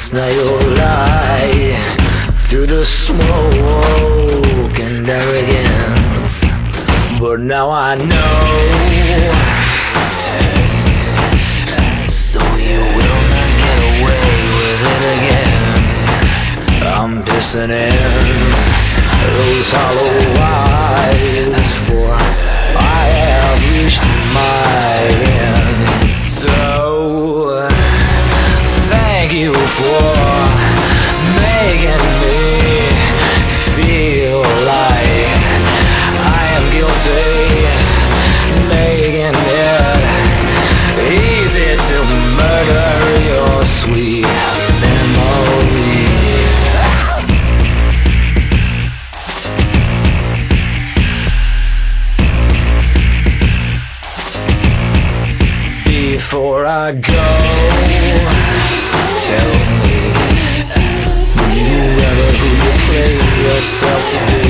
Last night you lied through the smoke and arrogance, but now I know. So you will not get away with it again. I'm pissing in those hollow eyes, for I have reached my end. So thank you for making me feel like I am guilty, making it easy to murder your sweet memory. Before I go, tell me, were you ever who you claim yourself to be?